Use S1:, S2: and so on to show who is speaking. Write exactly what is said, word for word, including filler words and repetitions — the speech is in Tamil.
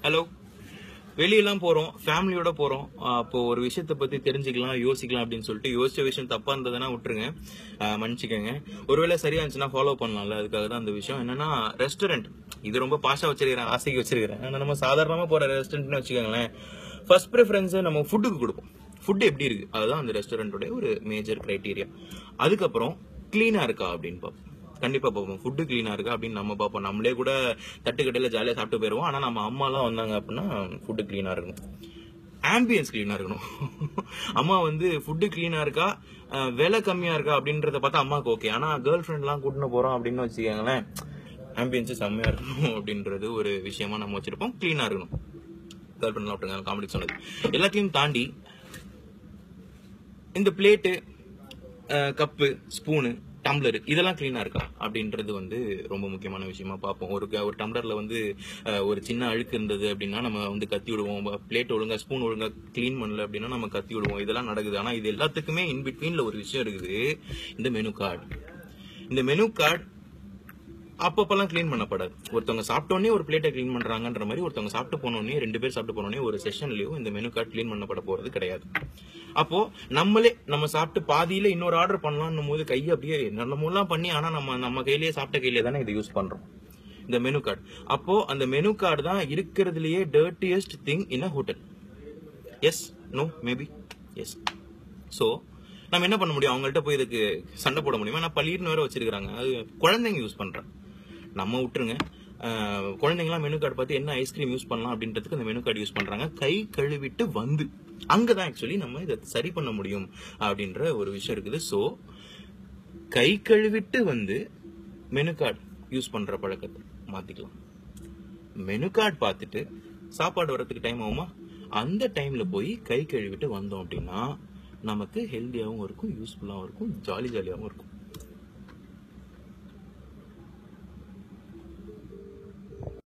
S1: ஹலோ, வெளியெல்லாம் போறோம், ஃபேமிலியோட போறோம். அப்போ ஒரு விஷயத்த பத்தி தெரிஞ்சுக்கலாம், யோசிக்கலாம் அப்படின்னு சொல்லிட்டு யோசிச்ச விஷயம் தப்பா இருந்ததுன்னா விட்டுருங்க, மன்னிச்சுக்கோங்க. ஒருவேளை சரியா இருந்துச்சுன்னா ஃபாலோ பண்ணலாம்ல, அதுக்காக தான் அந்த விஷயம். என்னன்னா ரெஸ்டாரண்ட், இது ரொம்ப பாஷா வச்சிருக்கிறேன், ஆசைக்கு வச்சிருக்கிறேன். ஆனா நம்ம சாதாரணமா போற ரெஸ்டாரண்ட்னு வச்சுக்கோங்களேன், ஃபர்ஸ்ட் ப்ரிஃபரன்ஸ் நம்ம ஃபுட்டுக்கு கொடுப்போம். ஃபுட் எப்படி இருக்கு, அதுதான் அந்த ரெஸ்டாரண்டோட ஒரு மேஜர் கிரைட்டீரியா. அதுக்கப்புறம் கிளீனா இருக்கா அப்படின்னு பார்ப்போம். கண்டிப்பா பார்ப்போம். ஃபுட்டு கிளீனா இருக்கா அப்படின்னு நம்ம பார்ப்போம். நம்மளே கூட தட்டுக்கட்டையில ஜாலியா சாப்பிட்டு போயிருவோம். ஆனா நம்ம அம்மா எல்லாம் வந்தாங்க அப்படின்னா ஃபுட்டு கிளீனா இருக்கணும், ஆம்பியன்ஸ் கிளீனா இருக்கணும். அம்மா வந்து ஃபுட்டு கிளீனா இருக்கா, விலை கம்மியா இருக்கா அப்படின்றத பார்த்தா அம்மாவுக்கு ஓகே. ஆனா கேர்ள் ஃப்ரெண்ட் எல்லாம் கூட்டின்னு போறோம் அப்படின்னு வச்சுக்கோங்களேன், ஆம்பியன்ஸ் செம்மையா இருக்கணும் அப்படின்றது ஒரு விஷயமா நம்ம வச்சிருப்போம். கிளீனா இருக்கணும். கேர்ள் ஃப்ரெண்ட் விட்டுருங்க, காமெடி சொன்னது. எல்லாத்தையும் தாண்டி இந்த பிளேட்டு, கப்பு, ஸ்பூனு, டம்ளர் இதெல்லாம் கிளீனா இருக்கா அப்படின்றது வந்து ரொம்ப முக்கியமான விஷயமா பார்ப்போம். ஒரு ஒரு டம்ளர்ல வந்து ஒரு சின்ன அழுக்கு இருந்தது அப்படின்னா நம்ம வந்து கத்தி விடுவோம். பிளேட் ஒழுங்கா, ஸ்பூன் ஒழுங்கா கிளீன் பண்ணல அப்படின்னா நம்ம கத்தி விடுவோம். இதெல்லாம் நடக்குது. ஆனா இது எல்லாத்துக்குமே இன் பிட்வீன்ல ஒரு விஷயம் இருக்குது, இந்த மெனு கார்டு. இந்த மெனு கார்டு அப்பப்பெல்லாம் கிளீன் பண்ணப்படாது. ஒருத்தவங்க சாப்பிட்டோன்னே ஒரு பிளேட்டை கிளீன் பண்றாங்கன்ற மாதிரி ஒருத்தவங்க சாப்பிட்டு போனோடனே, ரெண்டு பேர் சாப்பிட்டு போனோடனே ஒரு செஷன்லயும் இந்த மெனு கார்டு கிளீன் பண்ணப்பட போறது கிடையாது. அப்போ நம்மளே நம்ம சாப்பிட்டு பாதியில இன்னொரு ஆர்டர் பண்ணலாம்னும் போது கையை அப்படியே என்னென்னமோலாம் பண்ணி, ஆனா நம்ம நம்ம கையிலேயே சாப்பிட்ட கையிலே தானே இதை யூஸ் பண்றோம், இந்த மெனு கார்டு. அப்போ அந்த மெனு கார்டு தான் இருக்கிறதுலயே dirtiest thing in a hotel. Yes, no, maybe yes. So நம்ம என்ன பண்ண முடியும், அவங்கள்ட்ட போய் இதுக்கு சண்டை போட முடியுமா? நான் பள்ளின்னு வேற வச்சிருக்காங்க, அது குழந்தைங்க யூஸ் பண்றேன், நம்ம விட்டுருங்க. குழந்தைங்களாம் மெனு கார்டு பார்த்து என்ன ஐஸ்கிரீம் யூஸ் பண்ணலாம் அப்படின்றதுக்கு அந்த மெனு கார்டு யூஸ் பண்றாங்க. கை கழுவிட்டு வந்து அங்கதான் ஆக்சுவலி நம்ம இதை சரி பண்ண முடியும் அப்படின்ற ஒரு விஷயம் இருக்குது. சோ கை கழுவிட்டு வந்து மெனு கார்டு யூஸ் பண்ற பழக்கத்தை மாத்திக்கலாம். மெனு கார்டு பார்த்துட்டு சாப்பாடு வரதுக்கு டைம் ஆகுமா, அந்த டைம்ல போய் கை கழுவிட்டு வந்தோம் அப்படின்னா நமக்கு ஹெல்த்தியாகவும் இருக்கும், யூஸ்ஃபுல்லாகவும் இருக்கும், ஜாலி ஜாலியாகவும் இருக்கும்.